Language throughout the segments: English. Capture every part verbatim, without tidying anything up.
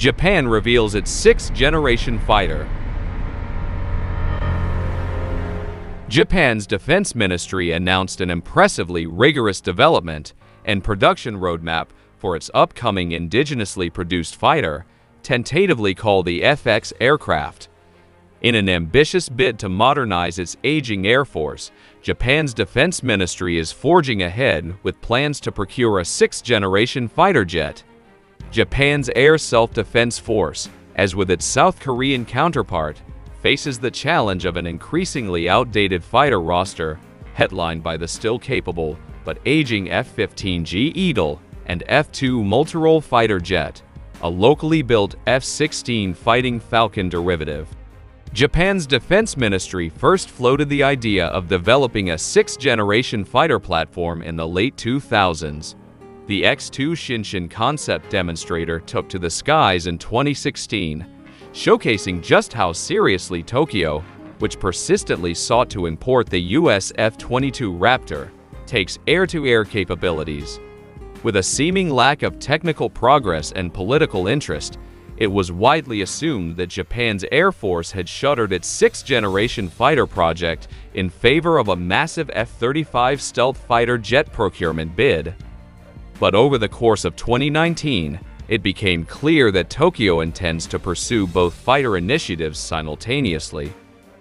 Japan reveals its sixth-generation fighter. Japan's Defense Ministry announced an impressively rigorous development and production roadmap for its upcoming indigenously produced fighter, tentatively called the F X aircraft. In an ambitious bid to modernize its aging Air Force, Japan's Defense Ministry is forging ahead with plans to procure a sixth-generation fighter jet. Japan's Air Self-Defense Force, as with its South Korean counterpart, faces the challenge of an increasingly outdated fighter roster, headlined by the still capable but aging F fifteen G Eagle and F two multirole fighter jet, a locally built F sixteen Fighting Falcon derivative. Japan's Defense Ministry first floated the idea of developing a sixth-generation fighter platform in the late two thousands. The X two Shinshin concept demonstrator took to the skies in twenty sixteen, showcasing just how seriously Tokyo, which persistently sought to import the U S F twenty-two Raptor, takes air-to-air capabilities. With a seeming lack of technical progress and political interest, it was widely assumed that Japan's Air Force had shuttered its sixth-generation fighter project in favor of a massive F thirty-five stealth fighter jet procurement bid. But over the course of twenty nineteen, it became clear that Tokyo intends to pursue both fighter initiatives simultaneously.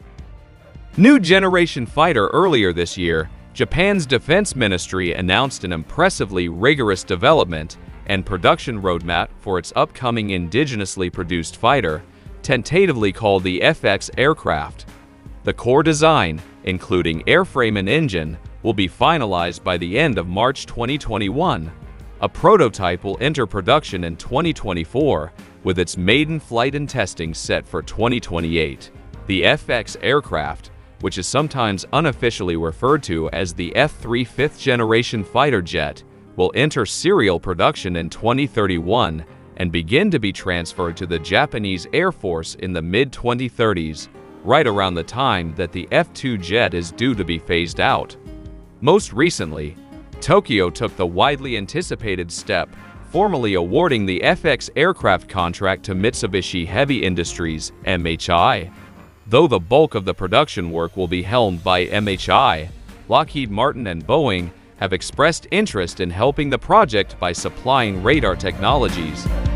New generation fighter. Earlier this year, Japan's Defense Ministry announced an impressively rigorous development and production roadmap for its upcoming indigenously produced fighter, tentatively called the F X aircraft. The core design, including airframe and engine, will be finalized by the end of March twenty twenty-one. A prototype will enter production in twenty twenty-four, with its maiden flight and testing set for twenty twenty-eight. The F X aircraft, which is sometimes unofficially referred to as the F three fifth-generation fighter jet, will enter serial production in twenty thirty-one and begin to be transferred to the Japanese Air Force in the mid twenty thirties, right around the time that the F two jet is due to be phased out. Most recently, Tokyo took the widely anticipated step, formally awarding the F X aircraft contract to Mitsubishi Heavy Industries (M H I). Though the bulk of the production work will be helmed by M H I, Lockheed Martin and Boeing have expressed interest in helping the project by supplying radar technologies.